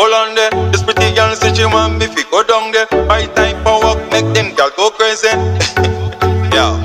hold on there. This pretty girl say she want me fi go down there. Right time for work, make them girl go crazy. Yeah.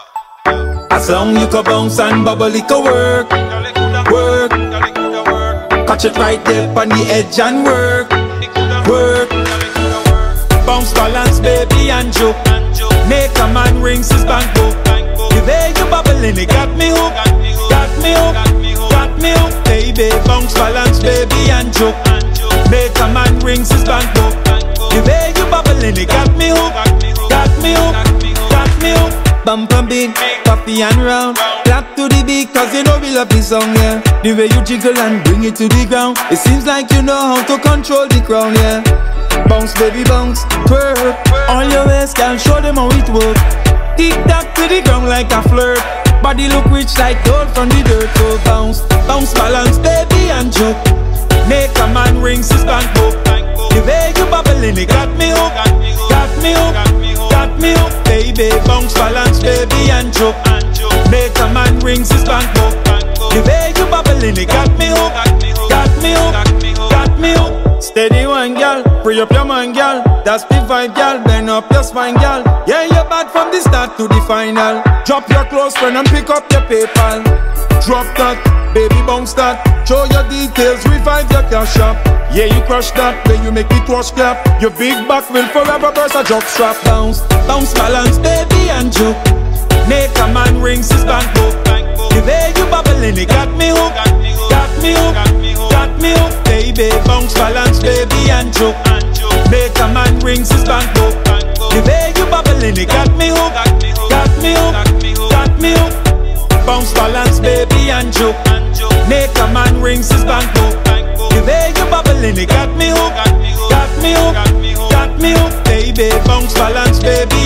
As long you can bounce and bubble, it can work. Work. Catch it right there on the edge and work. Work. Bounce, balance, baby, and joke. Make a man rings his bank book. The way you bubbling, it got me hooked. Got me hooked. Got me hooked, baby. Bounce, balance, baby, and joke. Make a man rings his bank book. The way you bubbling, it got me hooked. Got me hooked. Got me hooked. Bump and beat, coffee and round. Clap to the beat, cause you know we love this song, yeah. The way you jiggle and bring it to the ground. It seems like you know how to control the crown, yeah. Bounce, baby, bounce, twerk. On your waist, girl, show them how it work. Tick-tock to the ground like a flirt. Body look rich like gold from the dirt. So bounce, bounce, balance, baby, and joke. Make a man rings his bank book. The way you bubbling, it got me hooked. Got me hooked. Got me hooked, baby. Bounce, balance, baby, and joke. Make a man rings his bank book. The way you bubbling, it got me hooked. Got me hooked. Got me hooked. Steady one, girl. Free up your mind, girl. That's the vibe, girl. Bend up your spine, girl. Yeah, you're bad from the start to the final. Drop your close friend and pick up your PayPal. Drop that, baby, bounce that. Show your details, revive your cash up. Yeah, you crush that, then you make it wash clap. Your big back will forever burst a jock strap. Bounce, bounce, balance, baby, and joke. Make a man rings his bank book. The way you bubbling, it got me hooked. Got me hooked. Got me hooked, baby. Bounce, balance, baby, and joke. Make a man rings his bank book. The way you bubbling, it got me hooked. Got me hooked. Got me hooked. Bounce, balance, baby, and joke. Make a man rings his bank book. The way you bubbling, it got me hooked. Got me hooked. Got me hooked, baby. Bounce, balance, baby,